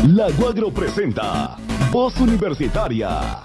La Guagro presenta Voz Universitaria.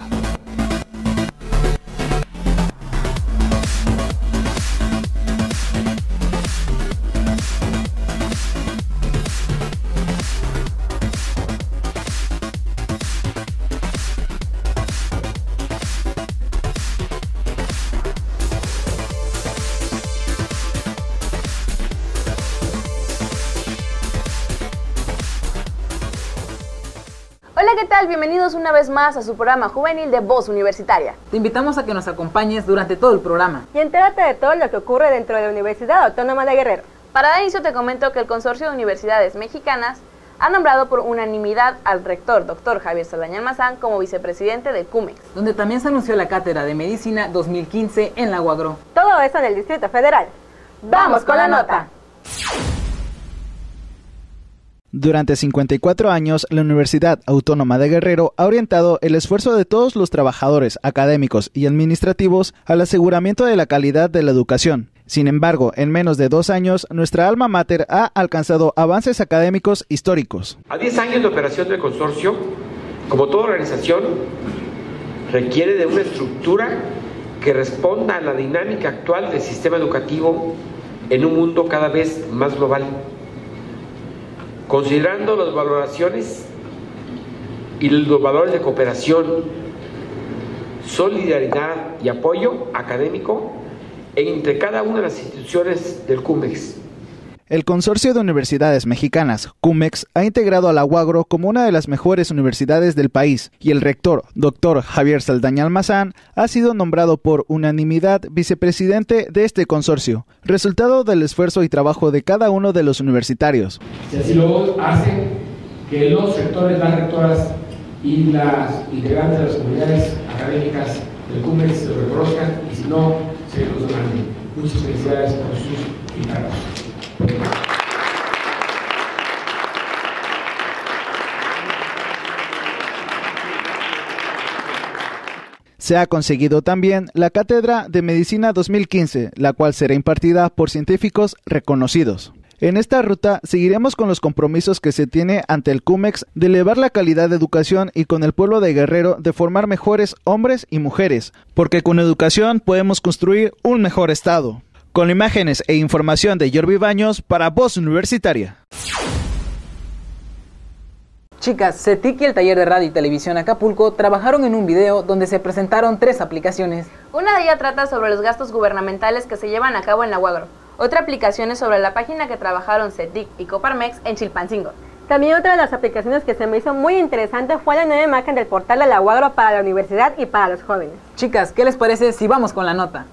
Hola, ¿qué tal? Bienvenidos una vez más a su programa juvenil de Voz Universitaria. Te invitamos a que nos acompañes durante todo el programa. Y entérate de todo lo que ocurre dentro de la Universidad Autónoma de Guerrero. Para dar inicio te comento que el Consorcio de Universidades Mexicanas ha nombrado por unanimidad al rector, Dr. Javier Saldaña Almazán, como vicepresidente del CUMEX. Donde también se anunció la Cátedra de Medicina 2015 en la Guagro. Todo eso en el Distrito Federal. ¡Vamos con la nota! Durante 54 años, la Universidad Autónoma de Guerrero ha orientado el esfuerzo de todos los trabajadores académicos y administrativos al aseguramiento de la calidad de la educación. Sin embargo, en menos de 2 años, nuestra alma mater ha alcanzado avances académicos históricos. A 10 años de operación del consorcio, como toda organización, requiere de una estructura que responda a la dinámica actual del sistema educativo en un mundo cada vez más global. Considerando las valoraciones y los valores de cooperación, solidaridad y apoyo académico entre cada una de las instituciones del CUMEX. El Consorcio de Universidades Mexicanas, CUMEX, ha integrado a la Guagro como una de las mejores universidades del país y el rector, Dr. Javier Saldaña Almazán, ha sido nombrado por unanimidad vicepresidente de este consorcio, resultado del esfuerzo y trabajo de cada uno de los universitarios. Si así lo hacen, que los rectores, las rectoras y las integrantes de las comunidades académicas del CUMEX lo reconozcan y si no, se los demanden. Muchas felicidades por sus encargos. Se ha conseguido también la Cátedra de Medicina 2015, la cual será impartida por científicos reconocidos. En esta ruta seguiremos con los compromisos que se tiene ante el CUMEX de elevar la calidad de educación y con el pueblo de Guerrero de formar mejores hombres y mujeres, porque con educación podemos construir un mejor estado. Con imágenes e información de Jorvi Baños para Voz Universitaria. Chicas, CETIC y el Taller de Radio y Televisión Acapulco trabajaron en un video donde se presentaron 3 aplicaciones. Una de ellas trata sobre los gastos gubernamentales que se llevan a cabo en la Guagro. Otra aplicación es sobre la página que trabajaron CETIC y Coparmex en Chilpancingo. También otra de las aplicaciones que se me hizo muy interesante fue la nueva imagen del portal de la Guagro para la universidad y para los jóvenes. Chicas, ¿qué les parece si vamos con la nota?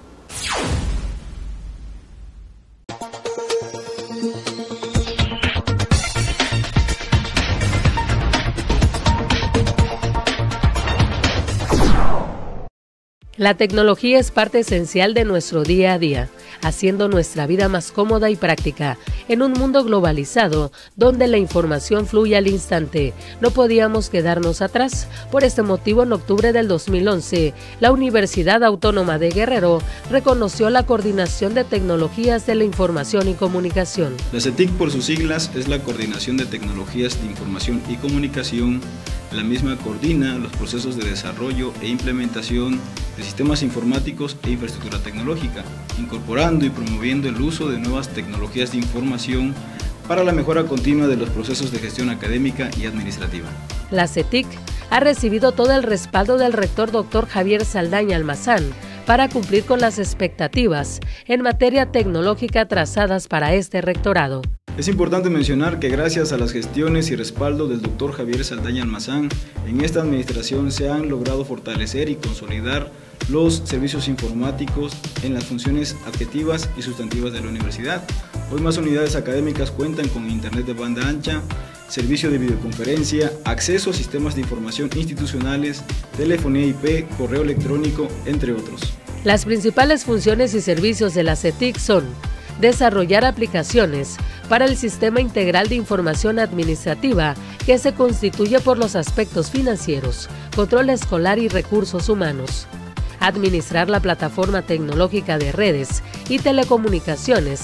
La tecnología es parte esencial de nuestro día a día, haciendo nuestra vida más cómoda y práctica. En un mundo globalizado, donde la información fluye al instante, no podíamos quedarnos atrás. Por este motivo, en octubre del 2011, la Universidad Autónoma de Guerrero reconoció la Coordinación de Tecnologías de la Información y Comunicación. La CETIC, por sus siglas, es la Coordinación de Tecnologías de Información y Comunicación. La misma coordina los procesos de desarrollo e implementación de sistemas informáticos e infraestructura tecnológica, incorporando y promoviendo el uso de nuevas tecnologías de información para la mejora continua de los procesos de gestión académica y administrativa. La CETIC ha recibido todo el respaldo del rector Dr. Javier Saldaña Almazán para cumplir con las expectativas en materia tecnológica trazadas para este rectorado. Es importante mencionar que gracias a las gestiones y respaldo del Dr. Javier Saldaña Almazán, en esta administración se han logrado fortalecer y consolidar los servicios informáticos en las funciones adjetivas y sustantivas de la universidad. Hoy más unidades académicas cuentan con internet de banda ancha, servicio de videoconferencia, acceso a sistemas de información institucionales, telefonía IP, correo electrónico, entre otros. Las principales funciones y servicios de la CETIC son desarrollar aplicaciones para el Sistema Integral de Información Administrativa, que se constituye por los aspectos financieros, control escolar y recursos humanos. Administrar la plataforma tecnológica de redes y telecomunicaciones, que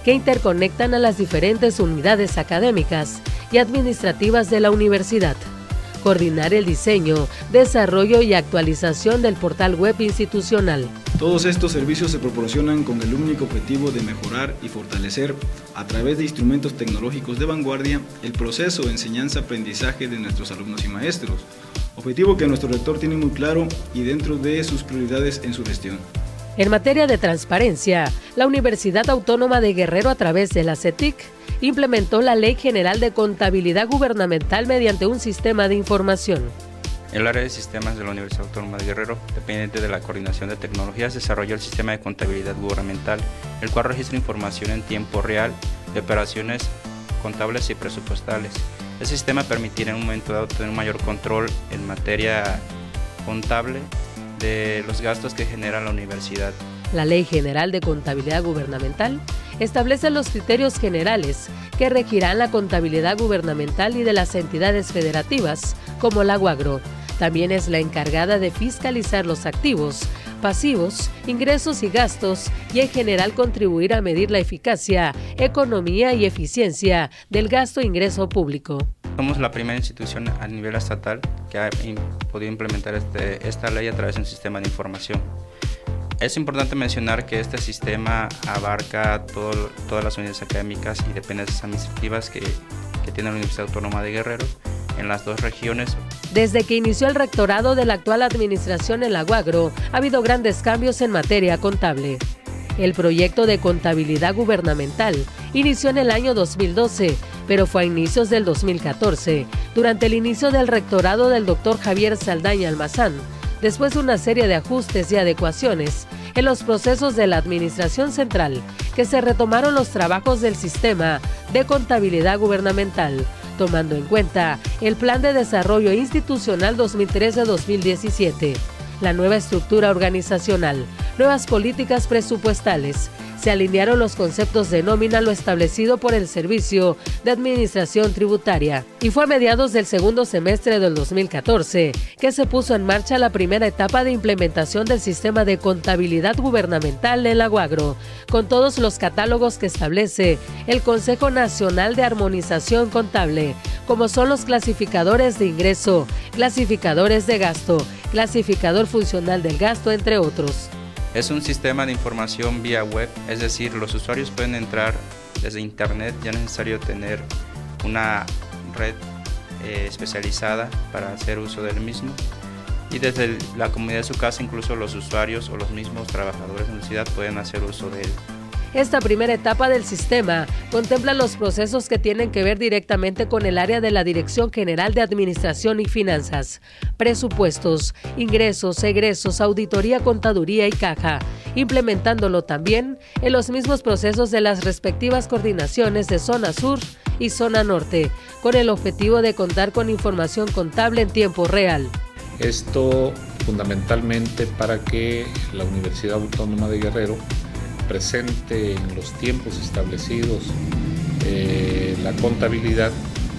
que interconectan a las diferentes unidades académicas y administrativas de la universidad. Coordinar el diseño, desarrollo y actualización del portal web institucional. Todos estos servicios se proporcionan con el único objetivo de mejorar y fortalecer, a través de instrumentos tecnológicos de vanguardia, el proceso de enseñanza-aprendizaje de nuestros alumnos y maestros, objetivo que nuestro rector tiene muy claro y dentro de sus prioridades en su gestión. En materia de transparencia, la Universidad Autónoma de Guerrero, a través de la CETIC, implementó la Ley General de Contabilidad Gubernamental mediante un sistema de información. El área de sistemas de la Universidad Autónoma de Guerrero, dependiente de la Coordinación de Tecnologías, desarrolló el sistema de contabilidad gubernamental, el cual registra información en tiempo real de operaciones contables y presupuestales. Este sistema permitirá en un momento dado tener un mayor control en materia contable de los gastos que genera la universidad. La Ley General de Contabilidad Gubernamental establece los criterios generales que regirán la contabilidad gubernamental y de las entidades federativas, como la UAGRO. También es la encargada de fiscalizar los activos, pasivos, ingresos y gastos y en general contribuir a medir la eficacia, economía y eficiencia del gasto-ingreso público. Somos la primera institución a nivel estatal que ha podido implementar esta ley a través de un sistema de información. Es importante mencionar que este sistema abarca todas las unidades académicas y dependencias administrativas que tiene la Universidad Autónoma de Guerrero en las dos regiones. Desde que inició el rectorado de la actual administración en la UAGRO, ha habido grandes cambios en materia contable. El proyecto de contabilidad gubernamental inició en el año 2012, pero fue a inicios del 2014, durante el inicio del rectorado del doctor Javier Saldaña Almazán, después de una serie de ajustes y adecuaciones en los procesos de la Administración Central, que se retomaron los trabajos del sistema de contabilidad gubernamental, tomando en cuenta el Plan de Desarrollo Institucional 2013-2017, la nueva estructura organizacional, nuevas políticas presupuestales. Se alinearon los conceptos de nómina a lo establecido por el Servicio de Administración Tributaria. Y fue a mediados del segundo semestre del 2014 que se puso en marcha la primera etapa de implementación del sistema de contabilidad gubernamental en la UAGRO, con todos los catálogos que establece el Consejo Nacional de Armonización Contable, como son los clasificadores de ingreso, clasificadores de gasto, clasificador funcional del gasto, entre otros. Es un sistema de información vía web, es decir, los usuarios pueden entrar desde internet, ya no es necesario tener una red especializada para hacer uso del mismo. Y desde la comodidad de su casa, incluso los usuarios o los mismos trabajadores de la universidad pueden hacer uso de él. Esta primera etapa del sistema contempla los procesos que tienen que ver directamente con el área de la Dirección General de Administración y Finanzas, presupuestos, ingresos, egresos, auditoría, contaduría y caja, implementándolo también en los mismos procesos de las respectivas coordinaciones de Zona Sur y Zona Norte, con el objetivo de contar con información contable en tiempo real. Esto fundamentalmente para que la Universidad Autónoma de Guerrero presente en los tiempos establecidos la contabilidad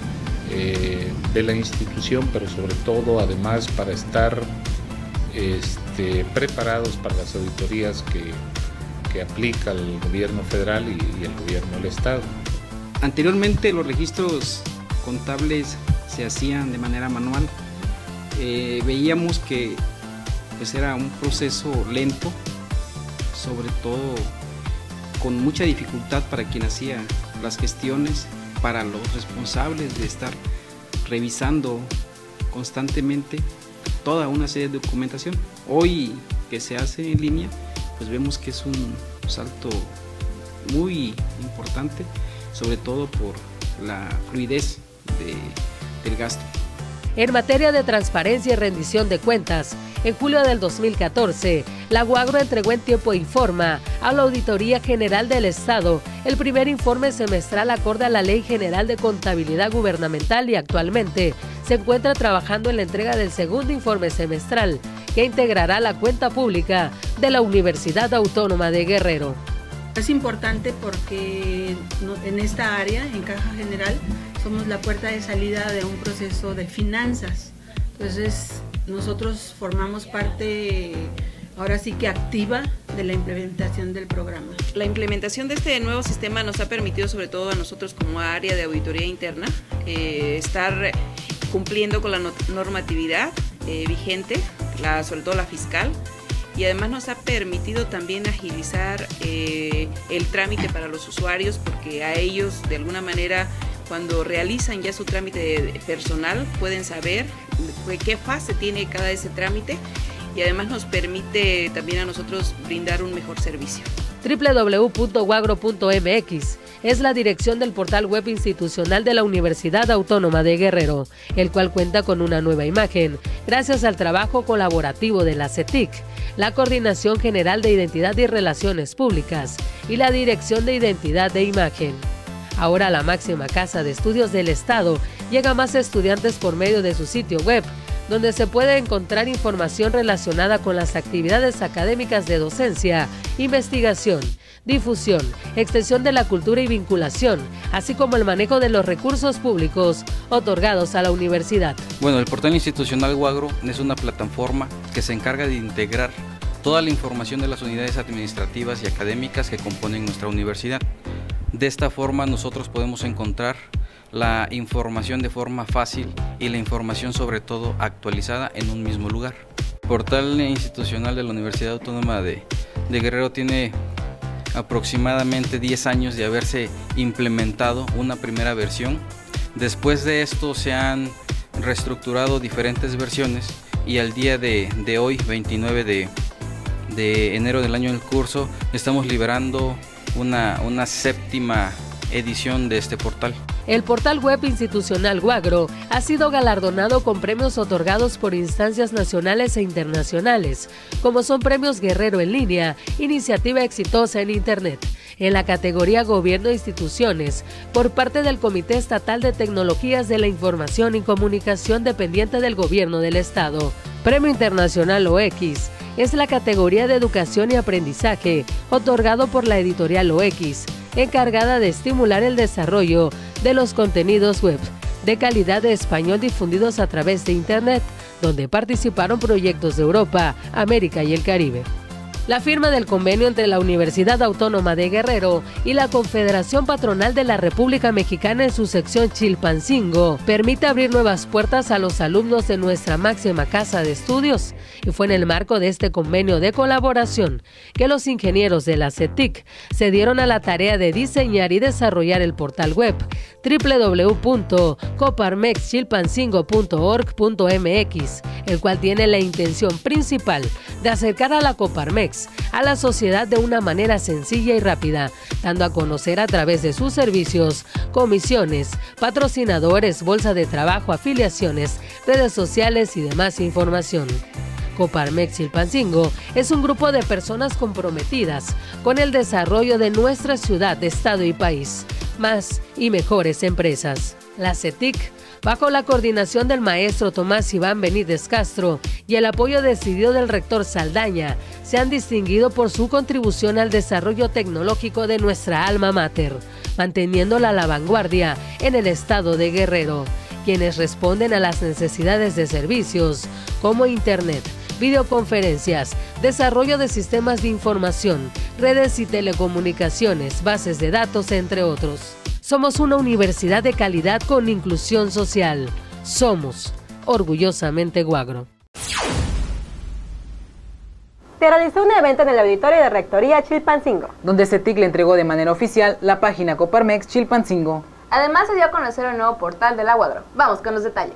de la institución, pero sobre todo además para estar preparados para las auditorías que aplica el gobierno federal y el gobierno del estado. Anteriormente los registros contables se hacían de manera manual. Veíamos que pues era un proceso lento, sobre todo con mucha dificultad para quien hacía las gestiones, para los responsables de estar revisando constantemente toda una serie de documentación. Hoy que se hace en línea, pues vemos que es un salto muy importante, sobre todo por la fluidez del gasto. En materia de transparencia y rendición de cuentas, en julio del 2014, la UAGRO entregó en tiempo y forma a la Auditoría General del Estado el primer informe semestral acorde a la Ley General de Contabilidad Gubernamental y actualmente se encuentra trabajando en la entrega del segundo informe semestral que integrará la cuenta pública de la Universidad Autónoma de Guerrero. Es importante porque en esta área, en Caja General, somos la puerta de salida de un proceso de finanzas. Entonces, nosotros formamos parte, ahora sí que activa, de la implementación del programa. La implementación de este nuevo sistema nos ha permitido, sobre todo a nosotros como área de auditoría interna, estar cumpliendo con la normatividad vigente, sobre todo la fiscal, y además nos ha permitido también agilizar el trámite para los usuarios, porque a ellos de alguna manera cuando realizan ya su trámite personal pueden saber qué fase tiene cada ese trámite, y además nos permite también a nosotros brindar un mejor servicio. www.wagro.mx es la dirección del portal web institucional de la Universidad Autónoma de Guerrero, el cual cuenta con una nueva imagen, gracias al trabajo colaborativo de la CETIC, la Coordinación General de Identidad y Relaciones Públicas y la Dirección de Identidad de Imagen. Ahora la máxima casa de estudios del Estado llega a más estudiantes por medio de su sitio web, donde se puede encontrar información relacionada con las actividades académicas de docencia, investigación, difusión, extensión de la cultura y vinculación, así como el manejo de los recursos públicos otorgados a la universidad. Bueno, el portal institucional WAGRO es una plataforma que se encarga de integrar toda la información de las unidades administrativas y académicas que componen nuestra universidad. De esta forma nosotros podemos encontrar la información de forma fácil y la información sobre todo actualizada en un mismo lugar. El portal institucional de la Universidad Autónoma de Guerrero tiene aproximadamente 10 años de haberse implementado una primera versión. Después de esto se han reestructurado diferentes versiones y al día de hoy, 29 de enero del año en curso, estamos liberando una séptima edición de este portal. El portal web institucional WAGRO ha sido galardonado con premios otorgados por instancias nacionales e internacionales, como son Premios Guerrero en Línea, Iniciativa Exitosa en Internet, en la categoría Gobierno e Instituciones, por parte del Comité Estatal de Tecnologías de la Información y Comunicación dependiente del Gobierno del Estado. Premio Internacional OX es la categoría de Educación y Aprendizaje, otorgado por la editorial OX, encargada de estimular el desarrollo de los contenidos web de calidad de español difundidos a través de Internet, donde participaron proyectos de Europa, América y el Caribe. La firma del convenio entre la Universidad Autónoma de Guerrero y la Confederación Patronal de la República Mexicana en su sección Chilpancingo permite abrir nuevas puertas a los alumnos de nuestra máxima casa de estudios, y fue en el marco de este convenio de colaboración que los ingenieros de la CETIC se dieron a la tarea de diseñar y desarrollar el portal web www.coparmexchilpancingo.org.mx, el cual tiene la intención principal de acercar a la Coparmex a la sociedad de una manera sencilla y rápida, dando a conocer a través de sus servicios, comisiones, patrocinadores, bolsa de trabajo, afiliaciones, redes sociales y demás información. Coparmex Chilpancingo es un grupo de personas comprometidas con el desarrollo de nuestra ciudad, estado y país. Más y mejores empresas. La CETIC, bajo la coordinación del maestro Tomás Iván Benítez Castro y el apoyo decidido del rector Saldaña, se han distinguido por su contribución al desarrollo tecnológico de nuestra alma mater, manteniéndola a la vanguardia en el estado de Guerrero, quienes responden a las necesidades de servicios como Internet, videoconferencias, desarrollo de sistemas de información, redes y telecomunicaciones, bases de datos, entre otros. Somos una universidad de calidad con inclusión social. Somos orgullosamente WAGRO. Se realizó un evento en el auditorio de Rectoría Chilpancingo, donde CETIC le entregó de manera oficial la página Coparmex Chilpancingo. Además se dio a conocer el nuevo portal de la WAGRO. Vamos con los detalles.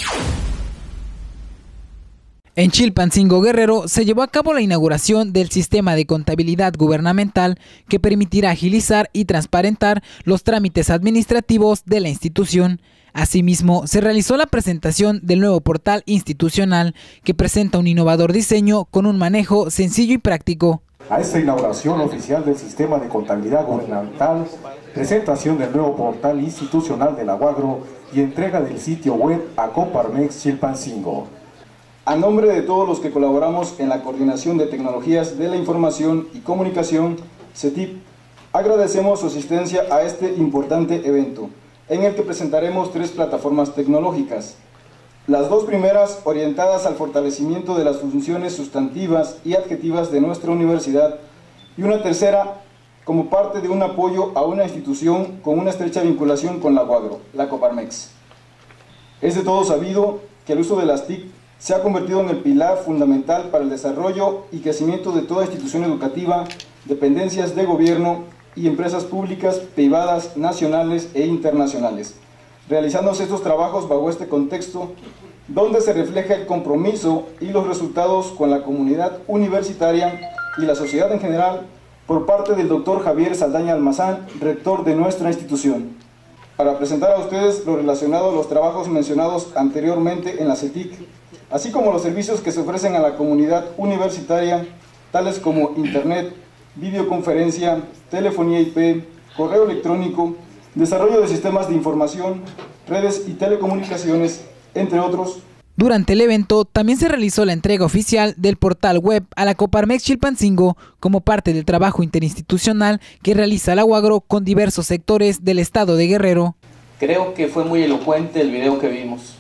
En Chilpancingo, Guerrero, se llevó a cabo la inauguración del sistema de contabilidad gubernamental que permitirá agilizar y transparentar los trámites administrativos de la institución. Asimismo, se realizó la presentación del nuevo portal institucional que presenta un innovador diseño con un manejo sencillo y práctico. A esta inauguración oficial del sistema de contabilidad gubernamental, presentación del nuevo portal institucional de la WAGRO y entrega del sitio web a Coparmex Chilpancingo. A nombre de todos los que colaboramos en la Coordinación de Tecnologías de la Información y Comunicación, CETIC, agradecemos su asistencia a este importante evento, en el que presentaremos 3 plataformas tecnológicas. Las dos primeras orientadas al fortalecimiento de las funciones sustantivas y adjetivas de nuestra universidad, y una tercera como parte de un apoyo a una institución con una estrecha vinculación con la UAGRO, la Coparmex. Es de todo sabido que el uso de las TIC se ha convertido en el pilar fundamental para el desarrollo y crecimiento de toda institución educativa, dependencias de gobierno y empresas públicas, privadas, nacionales e internacionales, realizándose estos trabajos bajo este contexto donde se refleja el compromiso y los resultados con la comunidad universitaria y la sociedad en general por parte del doctor Javier Saldaña Almazán, rector de nuestra institución. Para presentar a ustedes lo relacionado a los trabajos mencionados anteriormente en la CETIC, así como los servicios que se ofrecen a la comunidad universitaria, tales como Internet, videoconferencia, telefonía IP, correo electrónico, desarrollo de sistemas de información, redes y telecomunicaciones, entre otros. Durante el evento también se realizó la entrega oficial del portal web a la Coparmex Chilpancingo como parte del trabajo interinstitucional que realiza la UAGRO con diversos sectores del estado de Guerrero. Creo que fue muy elocuente el video que vimos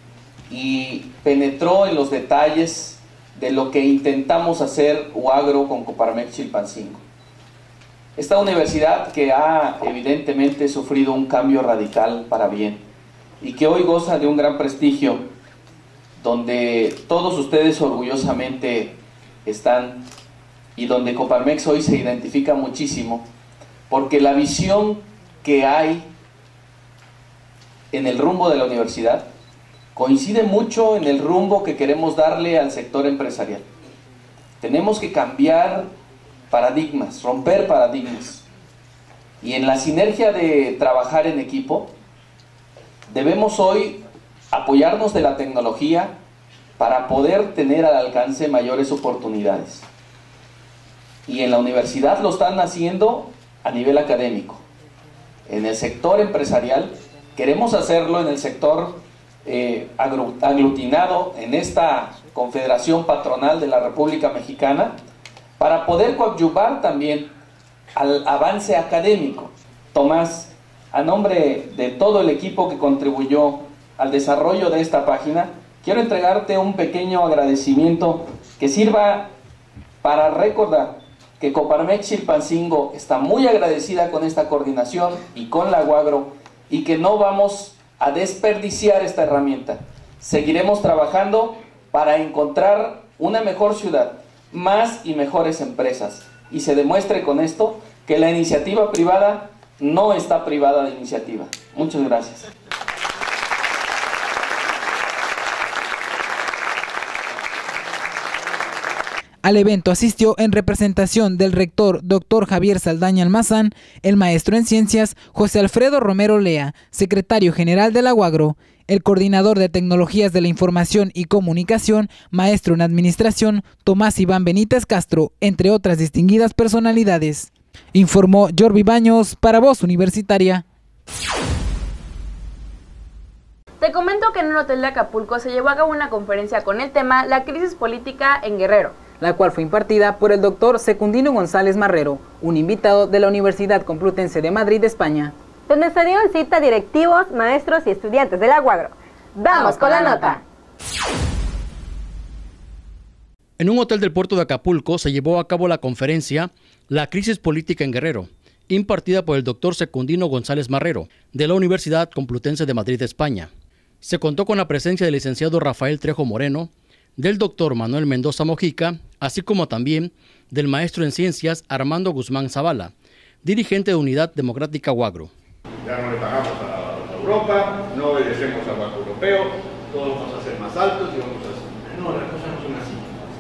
y penetró en los detalles de lo que intentamos hacer UAGRO con Coparmex Chilpancingo. Esta universidad que ha evidentemente sufrido un cambio radical para bien y que hoy goza de un gran prestigio, donde todos ustedes orgullosamente están y donde Coparmex hoy se identifica muchísimo, porque la visión que hay en el rumbo de la universidad coincide mucho en el rumbo que queremos darle al sector empresarial. Tenemos que cambiar paradigmas, romper paradigmas, y en la sinergia de trabajar en equipo debemos hoy apoyarnos de la tecnología para poder tener al alcance mayores oportunidades. Y en la universidad lo están haciendo a nivel académico. En el sector empresarial queremos hacerlo en el sector aglutinado en esta Confederación Patronal de la República Mexicana, para poder coadyuvar también al avance académico. Tomás, a nombre de todo el equipo que contribuyó al desarrollo de esta página, quiero entregarte un pequeño agradecimiento que sirva para recordar que Coparmex Chilpancingo está muy agradecida con esta coordinación y con la UAGRO, y que no vamos a desperdiciar esta herramienta. Seguiremos trabajando para encontrar una mejor ciudad, más y mejores empresas, y se demuestre con esto que la iniciativa privada no está privada de iniciativa. Muchas gracias. Al evento asistió en representación del rector Dr. Javier Saldaña Almazán, el maestro en ciencias José Alfredo Romero Lea, secretario general de la UAGRO, el coordinador de tecnologías de la información y comunicación, maestro en administración Tomás Iván Benítez Castro, entre otras distinguidas personalidades. Informó Jorvi Baños para Voz Universitaria. Te comento que en un hotel de Acapulco se llevó a cabo una conferencia con el tema La crisis política en Guerrero, la cual fue impartida por el doctor Secundino González Marrero, un invitado de la Universidad Complutense de Madrid, España, donde se dieron cita directivos, maestros y estudiantes de la UAGRO. ¡Vamos con la nota! En un hotel del puerto de Acapulco se llevó a cabo la conferencia La crisis política en Guerrero, impartida por el doctor Secundino González Marrero, de la Universidad Complutense de Madrid, España. Se contó con la presencia del licenciado Rafael Trejo Moreno, del doctor Manuel Mendoza Mojica, así como también del maestro en ciencias Armando Guzmán Zavala, dirigente de Unidad Democrática UAGRO. Ya no le pagamos a Europa, no obedecemos al Banco Europeo, todos vamos a ser más altos y vamos a ser... No, las cosas no son así.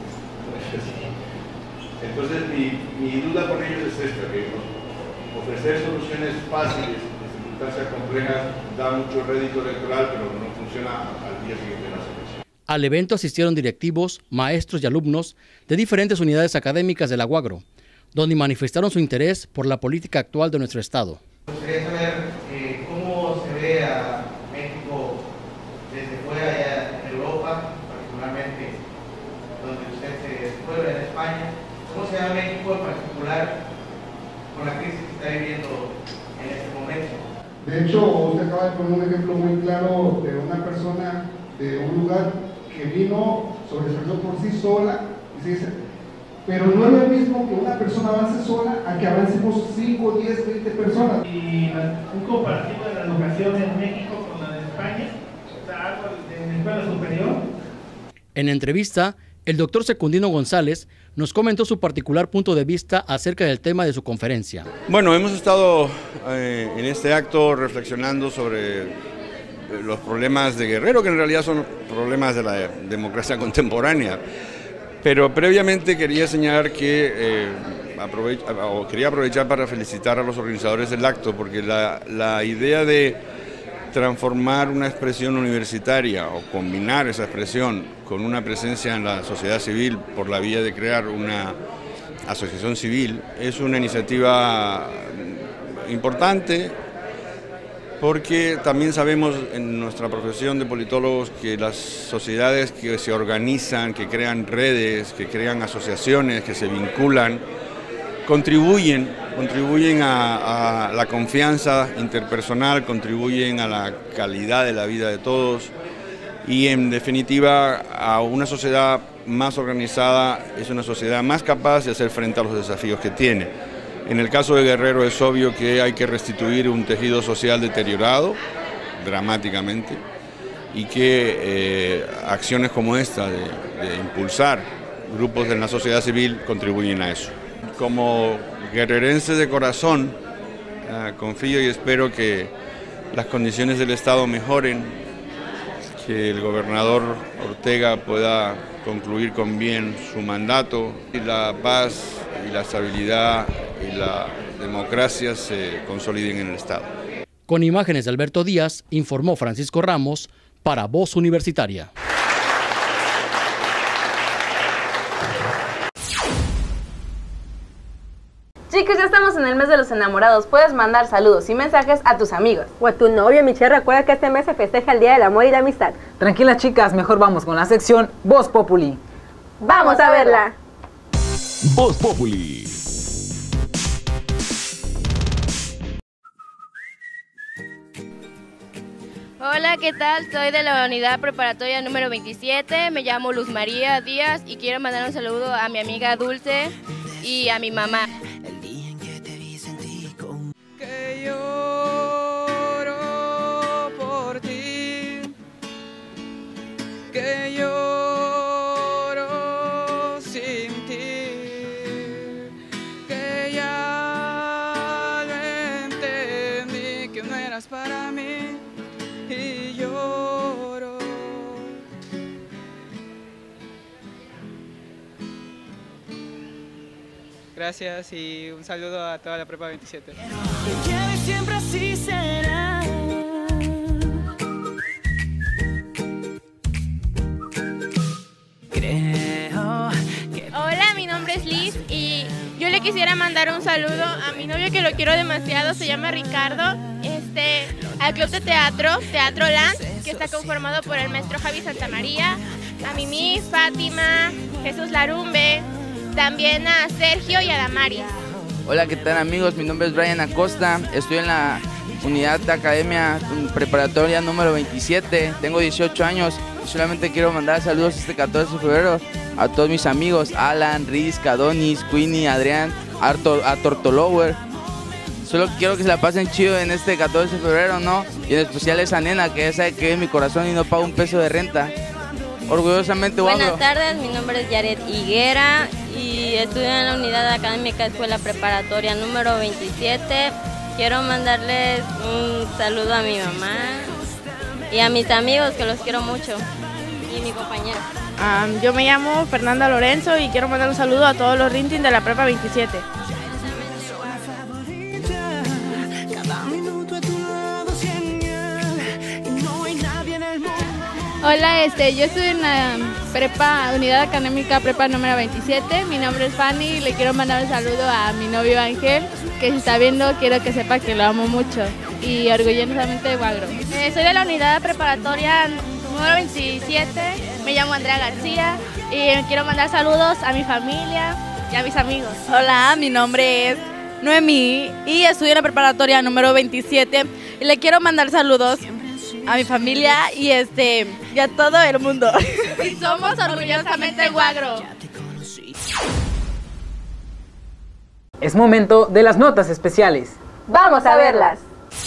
Entonces mi duda con ellos es esta, que ofrecer soluciones fáciles en circunstancias complejas da mucho rédito electoral, pero no funciona al día siguiente de la elección. Al evento asistieron directivos, maestros y alumnos de diferentes unidades académicas de la UAGRO, donde manifestaron su interés por la política actual de nuestro estado. Me gustaría saber cómo se ve a México desde fuera, ya en Europa, particularmente donde usted se fue en España. ¿Cómo se ve a México en particular con la crisis que está viviendo en este momento? De hecho, usted acaba de poner un ejemplo muy claro de una persona de un lugar que vino, sobresalió por sí sola, y se dice, pero no es lo mismo que una persona avance sola a que avancemos 5, 10, 20 personas. Y un comparativo de la educación en México con la de España, o sea, algo en la escuela superior. En entrevista, el doctor Secundino González nos comentó su particular punto de vista acerca del tema de su conferencia. Bueno, hemos estado en este acto reflexionando sobre los problemas de Guerrero, que en realidad son problemas de la democracia contemporánea. Pero previamente quería señalar que quería aprovechar para felicitar a los organizadores del acto, porque la idea de transformar una expresión universitaria o combinar esa expresión con una presencia en la sociedad civil por la vía de crear una asociación civil es una iniciativa importante, porque también sabemos en nuestra profesión de politólogos que las sociedades que se organizan, que crean redes, que crean asociaciones, que se vinculan, contribuyen a la confianza interpersonal, contribuyen a la calidad de la vida de todos y en definitiva a una sociedad más organizada es una sociedad más capaz de hacer frente a los desafíos que tiene. En el caso de Guerrero es obvio que hay que restituir un tejido social deteriorado dramáticamente y que acciones como esta de impulsar grupos de la sociedad civil contribuyen a eso. Como guerrerense de corazón, confío y espero que las condiciones del Estado mejoren, que el gobernador Ortega pueda concluir con bien su mandato y la paz y la estabilidad y la democracia se consoliden en el Estado. Con imágenes de Alberto Díaz, informó Francisco Ramos para Voz Universitaria. Chicos, ya estamos en el mes de los enamorados. Puedes mandar saludos y mensajes a tus amigos. O a tu novio, Michelle. Recuerda que este mes se festeja el Día del Amor y la Amistad. Tranquilas, chicas, mejor vamos con la sección Voz Populi. ¡Vamos a verla! Voz Populi. Hola, ¿qué tal? Soy de la unidad preparatoria número 27, me llamo Luz María Díaz y quiero mandar un saludo a mi amiga Dulce y a mi mamá. Que lloro por ti, que lloro sin ti, que ya lo entendí que no eras para mí. Y lloro. Gracias y un saludo a toda la Prepa 27. Que siempre así será. Hola, mi nombre es Liz y yo le quisiera mandar un saludo a mi novio que lo quiero demasiado, se llama Ricardo, al Club de Teatro, Teatro Land, que está conformado por el maestro Javi Santamaría, a Mimi, Fátima, Jesús Larumbe, también a Sergio y a Damaris. Hola, ¿qué tal amigos? Mi nombre es Brian Acosta, estoy en la unidad de academia preparatoria número 27, tengo 18 años y solamente quiero mandar saludos este 14 de febrero a todos mis amigos, Alan, Riz, Cadonis, Queenie, Adrián, a Tortolower. Solo quiero que se la pasen chido en este 14 de febrero, ¿no? Y en especial esa nena que ya sabe que es mi corazón y no paga un peso de renta. Orgullosamente Guagro. Buenas tardes, mi nombre es Yaret Higuera y estudio en la unidad académica Escuela Preparatoria número 27. Quiero mandarles un saludo a mi mamá y a mis amigos que los quiero mucho y mi compañero. Yo me llamo Fernanda Lorenzo y quiero mandar un saludo a todos los Rintin de la Prepa 27. Hola, yo estoy en la unidad académica prepa número 27, mi nombre es Fanny y le quiero mandar un saludo a mi novio Ángel, que si está viendo quiero que sepa que lo amo mucho y orgullosamente de Guagro. Soy de la unidad preparatoria número 27, me llamo Andrea García y quiero mandar saludos a mi familia y a mis amigos. Hola, mi nombre es Noemí y estudio en la preparatoria número 27 y le quiero mandar saludos a mi familia y a todo el mundo. Y somos orgullosamente Huagro. Es momento de las notas especiales. ¡Vamos a verlas!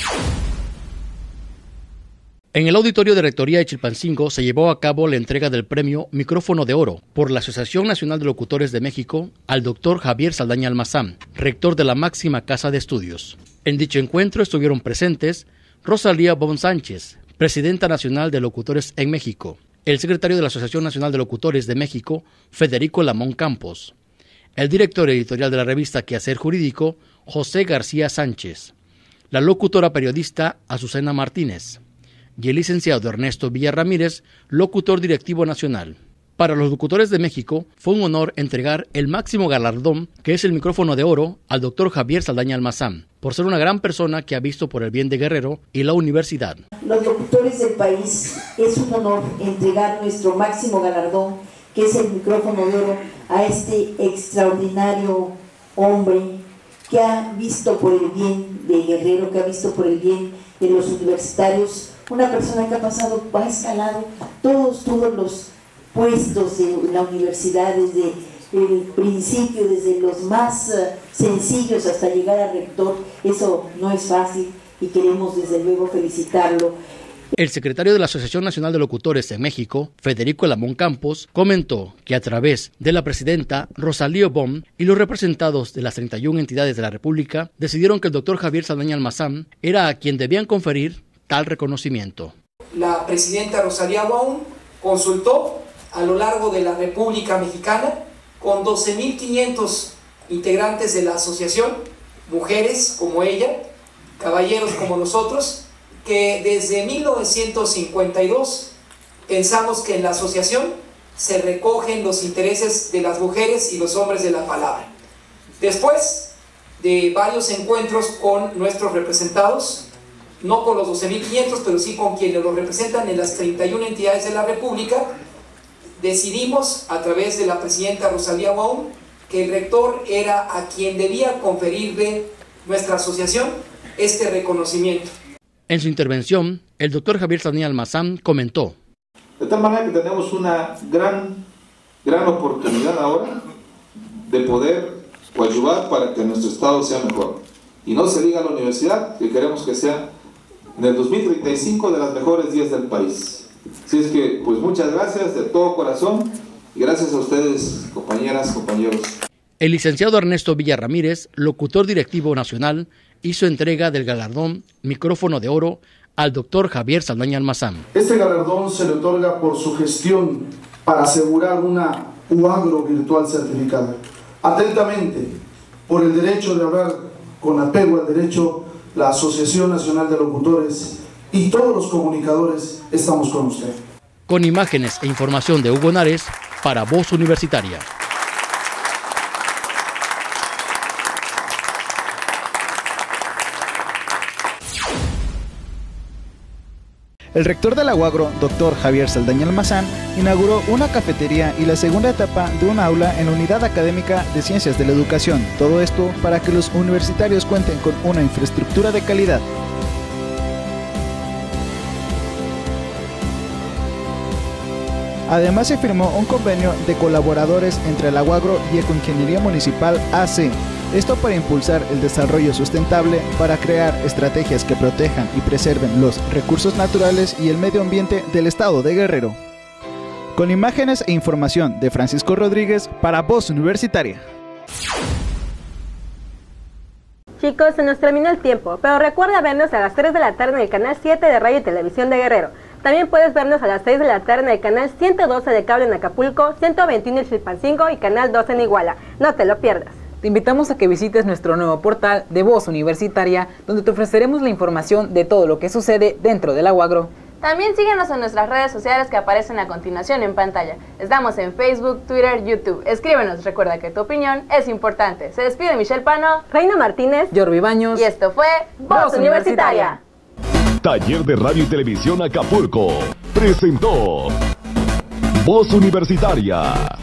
En el auditorio de Rectoría de Chilpancingo se llevó a cabo la entrega del premio Micrófono de Oro por la Asociación Nacional de Locutores de México al doctor Javier Saldaña Almazán, rector de la máxima casa de estudios. En dicho encuentro estuvieron presentes Rosalía Bon Sánchez, presidenta nacional de locutores en México, el secretario de la Asociación Nacional de Locutores de México, Federico Lamón Campos, el director editorial de la revista Quehacer Jurídico, José García Sánchez, la locutora periodista Azucena Martínez, y el licenciado Ernesto Villa Ramírez, locutor directivo nacional. Para los locutores de México fue un honor entregar el máximo galardón, que es el Micrófono de Oro, al doctor Javier Saldaña Almazán, por ser una gran persona que ha visto por el bien de Guerrero y la universidad. Los locutores del país, es un honor entregar nuestro máximo galardón, que es el Micrófono de Oro, a este extraordinario hombre que ha visto por el bien de Guerrero, que ha visto por el bien de los universitarios, una persona que ha escalado todos los puestos de la universidad desde el principio, desde los más sencillos hasta llegar a rector. Eso no es fácil y queremos desde luego felicitarlo. El secretario de la Asociación Nacional de Locutores en México, Federico Lamón Campos, comentó que a través de la presidenta Rosalía Bon y los representados de las 31 entidades de la República decidieron que el doctor Javier Saldaña Almazán era a quien debían conferir tal reconocimiento. La presidenta Rosalía Bon consultó a lo largo de la República Mexicana con 12.500 integrantes de la asociación, mujeres como ella, caballeros como nosotros, que desde 1952 pensamos que en la asociación se recogen los intereses de las mujeres y los hombres de la palabra. Después de varios encuentros con nuestros representados, no con los 12.500, pero sí con quienes los representan en las 31 entidades de la República, decidimos a través de la presidenta Rosalía Bon que el rector era a quien debía conferirle nuestra asociación este reconocimiento. En su intervención, el doctor Javier Saldaña Almazán comentó: de tal manera que tenemos una gran oportunidad ahora de poder coadyuvar para que nuestro estado sea mejor. Y no se diga a la universidad, que queremos que sea en el 2035 de las mejores 10 del país. Así es que, pues muchas gracias de todo corazón y gracias a ustedes, compañeras, compañeros. El licenciado Ernesto Villa Ramírez, locutor directivo nacional, hizo entrega del galardón Micrófono de Oro al doctor Javier Saldaña Almazán. Este galardón se le otorga por su gestión para asegurar una Huagro virtual certificada. Atentamente, por el derecho de hablar con apego al derecho, la Asociación Nacional de Locutores y todos los comunicadores estamos con usted. Con imágenes e información de Hugo Nares para Voz Universitaria. El rector de la Huagro, doctor Javier Saldaña Almazán, inauguró una cafetería y la segunda etapa de un aula en la Unidad Académica de Ciencias de la Educación. Todo esto para que los universitarios cuenten con una infraestructura de calidad. Además se firmó un convenio de colaboradores entre la Huagro y Ecoingeniería Municipal AC. Esto para impulsar el desarrollo sustentable, para crear estrategias que protejan y preserven los recursos naturales y el medio ambiente del estado de Guerrero. Con imágenes e información de Francisco Rodríguez para Voz Universitaria. Chicos, se nos terminó el tiempo, pero recuerda vernos a las 3 de la tarde en el canal 7 de Radio y Televisión de Guerrero. También puedes vernos a las 6 de la tarde en el canal 112 de cable en Acapulco, 121 en Chilpancingo y canal 12 en Iguala. No te lo pierdas. Te invitamos a que visites nuestro nuevo portal de Voz Universitaria, donde te ofreceremos la información de todo lo que sucede dentro de la Huagro. También síguenos en nuestras redes sociales que aparecen a continuación en pantalla. Estamos en Facebook, Twitter, YouTube. Escríbenos, recuerda que tu opinión es importante. Se despide Michelle Pano, Reina Martínez, Jorvi Baños y esto fue Voz Universitaria. Taller de Radio y Televisión Acapulco presentó Voz Universitaria.